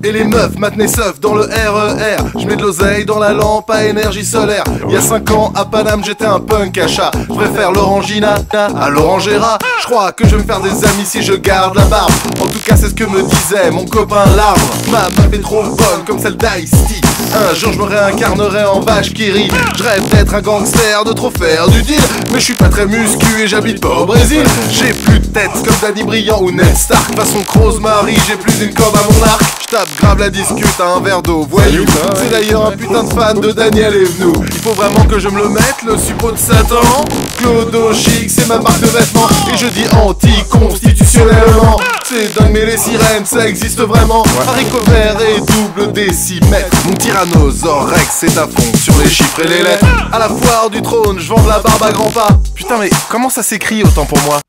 Et les meufs maintenaient seuf dans le RER. Je mets de l'oseille dans la lampe à énergie solaire. Il y a 5 ans à Paname j'étais un punk à chat. Je préfère l'orangina à l'orangera. Je crois que je vais me faire des amis si je garde la barbe. En tout cas c'est ce que me disait mon copain l'arbre. Ma meuf est trop bonne comme celle d'Ice-T. Un jour je me réincarnerai en vache qui rit. Je rêve d'être un gangster, de trop faire du deal. Mais je suis pas très muscu et j'habite pas au Brésil. J'ai plus de tête comme Danny Briand ou Ned Stark. Façon Rose-Marie, j'ai plus d'une corde à mon arc. Je tape grave la discute à un verre d'eau, voyou. C'est d'ailleurs un putain de fan de Daniel Evenou. Il faut vraiment que je me le mette, le suppôt de Satan. Clodo chic, c'est ma marque de vêtements. Et je dis anticonstitutionnellement. C'est dingue mais les sirènes, ça existe vraiment. Haricots verts et double décimètre. Mon tyrannosaure Rex est à fond sur les chiffres et les lettres. À la foire du trône, je vends de la barbe à grands pas. Putain mais comment ça s'écrit autant pour moi?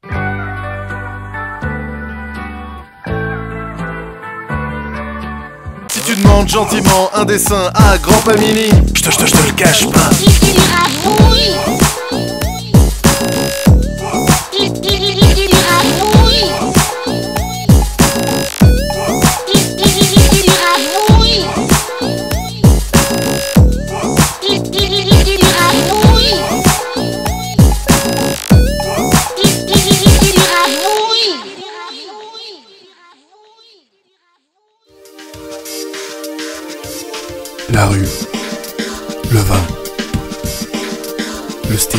Si tu demandes gentiment un dessin à Grand Pamini, je te le cache pas. La rue, le vin, le style.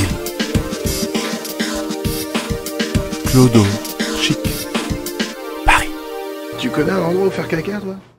Clodo, chic, Paris. Tu connais un endroit où faire caca, toi?